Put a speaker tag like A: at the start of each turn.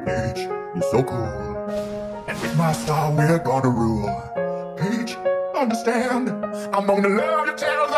A: Peach, you're so cool. And with my star, we're gonna rule. Peach, understand, I'm gonna love you till the